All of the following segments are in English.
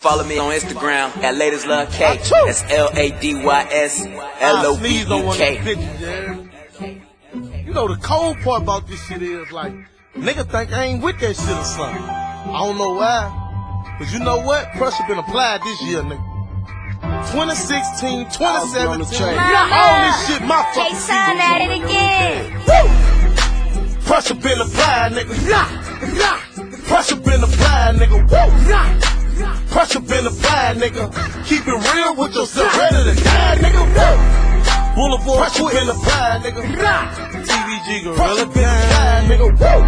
Follow me on Instagram at LadysLoveK. That's LADYSLOVEK. You know the cold part about this shit is like, nigga think I ain't with that shit or something. I don't know why, but you know what? Pressure been applied this year, nigga. 2016, 2017, all this shit my fucking K-Sun at it again. Pressure been applied, nigga. Pressure been applied, nigga. Pressure been applied, nigga. Keep it real with yourself, ready to die, nigga. Boulevard pressure been applied, nigga. TVG Gorilla pressure been applied, nigga.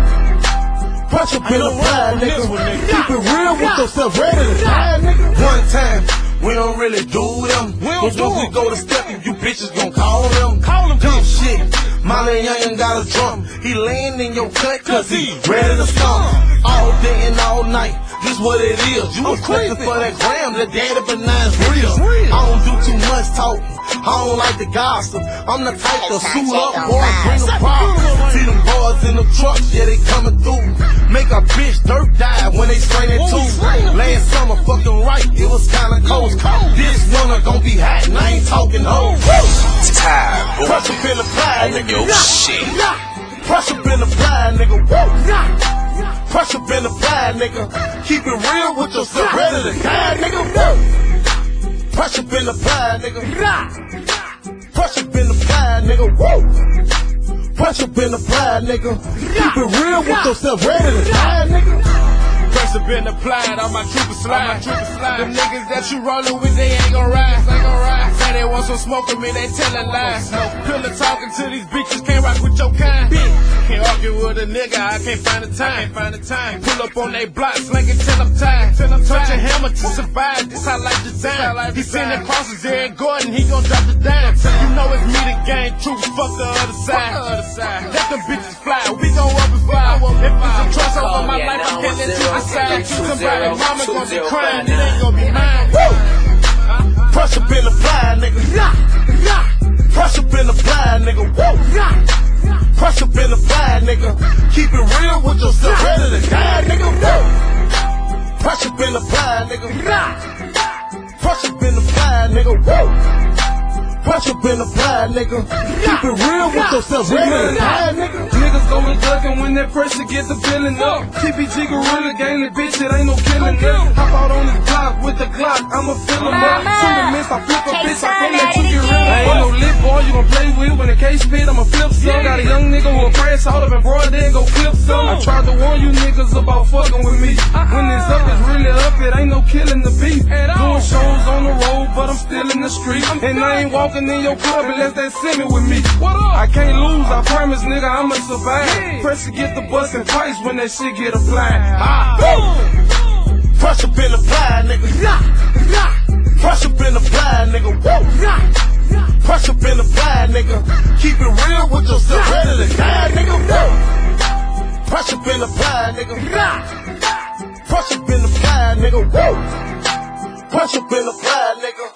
Pressure been applied, nigga. Keep it real with yourself, ready to die, nigga. One time, we don't really do them. But once we go to stepping, you bitches gon' call them. Dumb shit. Molly Young got a drum. He laying in your cut cause he ready to stomp. All day and all night. This what it is. You expecting for that gram, the daddy but now it's real. I don't do too much talking. I don't like the gossip. I'm the type to suit up, boy, bring a problem. See them boys in the trucks, yeah, they coming through. Make a bitch dirt die when they spray that too. Last summer, fucking right, it was kinda cold. This winter gon' be hot, and I ain't talking hoes. Tired, boy. Pressure been applied, nigga. Yo, shit. Pressure been applied, nigga. Pressure been applied, nigga. Keep it real with yourself, ready to die, nigga. Pressure been applied, nigga. Pressure been applied, nigga. Pressure been applied, nigga. Keep it real with yourself, ready to die, nigga. Pressure been applied on my trooper slide. Them niggas that you rollin' with, they ain't gon' ride. Say they want some smoke with me, they tellin' lies. Pillar talking to these bitches, can't rock with your kind. Can't argue with a nigga, I can't find the time. Pull up on they block, slinging till I'm tired. Touch a hammer to survive, this how life design. He sending crosses, Eric Gordon, he gon' drop the dime. You know it's me the gang, troops, fuck the other side. Let them bitches fly, we gon' up and fly. If it's a trust over my life, I can't let you decide. Somebody mama gon' be crying, it ain't gon' be mine. Pressure been applied, nigga. Pressure been applied, nigga. Pressure been applied, nigga. Keep it real with yourself, ready to die, nigga. Pressure been applied, nigga. Pressure been applied, nigga. Pressure been applied, nigga. Keep it real with yourself, ready to die, nigga. Niggas going ducking when that pressure get the feeling up. TPG Gorilla gang, the bitch, it ain't no killing up. Hop out on this block with the Glock, I'ma fill him up. Shoot a miss, I flip a bitch, I can't let you get real. I ain't no lit boy, you gon' play with. When the case fit, I'ma flip some. Got a young nigga who a press out up and broad, then go clip some. I tried to warn you niggas about fucking with me. When it's up, it's really up, it ain't no killing the beef. Doing shows on the road, but I'm still in the street. And I ain't walking in your club unless they send me with me. I can't lose, I promise, nigga, I'ma survive. Pressure get the bus and price when that shit get applied. Pressure been applied, nigga. Pressure been applied, nigga. Pressure been applied, nigga. Keep it real with yourself, ready to die, nigga. Pressure been applied, nigga. Pressure been applied, nigga. Pressure been applied, nigga.